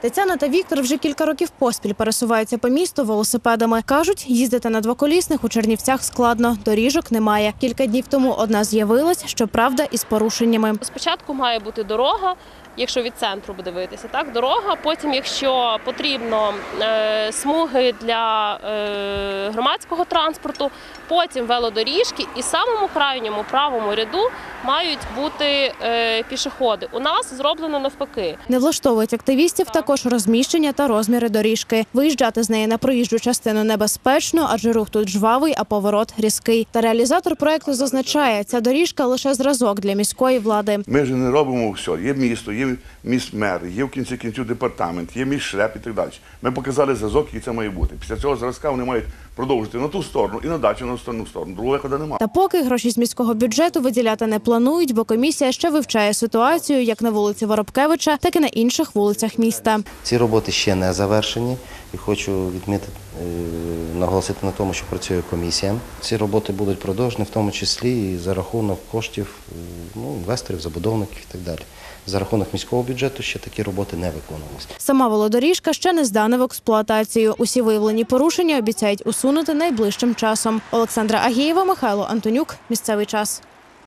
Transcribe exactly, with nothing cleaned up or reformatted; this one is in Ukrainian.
Тетяна та Віктор вже кілька років поспіль пересуваються по місту велосипедами. Кажуть, їздити на двоколісних у Чернівцях складно, доріжок немає. Кілька днів тому одна з'явилась, щоправда, із порушеннями. Спочатку має бути дорога, якщо від центру дивитися, так, дорога. Потім, якщо потрібно, е, смуги для е, громадського транспорту, потім велодоріжки і в самому крайньому правому ряду мають бути е, пішоходи. У нас зроблено навпаки. Не влаштовують активістів також розміщення та розміри доріжки. Виїжджати з неї на проїжджу частину небезпечно, адже рух тут жвавий, а поворот різкий. Та реалізатор проєкту зазначає, ця доріжка лише зразок для міської влади. Ми ж не робимо все. Є місто, є міськмер, є в кінці кінців департамент, є міськшлеп і так далі. Ми показали зразок, який це має бути. Після цього зразка вони мають продовжити на ту сторону і на дачу на остальну сторону. Другого виходу немає. Та поки гроші з міського бюджету виділяти не планують, бо комісія ще вивчає ситуацію як на вулиці Воробкевича, так і на інших вулицях міста. Ці роботи ще не завершені і хочу відмітити, наголосити на тому, що працює комісія. Ці роботи будуть продовжені, в тому числі і за рахунок коштів ну, інвесторів, забудовників і так далі. За рахунок міського бюджету ще такі роботи не виконувалися. Сама велодоріжка ще не здана в експлуатацію. Усі виявлені порушення обіцяють усунути найближчим часом. Олександра Агієва, Михайло Антонюк. Місцевий час.